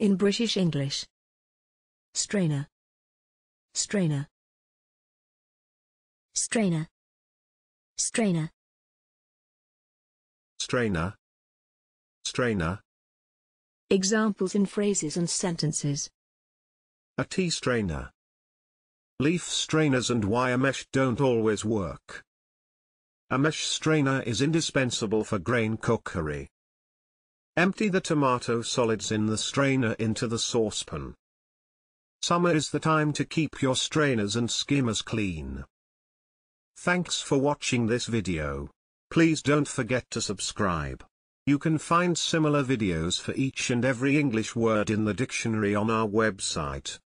In British English. Strainer. Strainer. Strainer. Strainer. Strainer. Strainer. Examples in phrases and sentences. A tea strainer. Leaf strainers and wire mesh don't always work. A mesh strainer is indispensable for grain cookery. Empty the tomato solids in the strainer into the saucepan. Summer is the time to keep your strainers and skimmers clean. Thanks for watching this video. Please don't forget to subscribe. You can find similar videos for each and every English word in the dictionary on our website.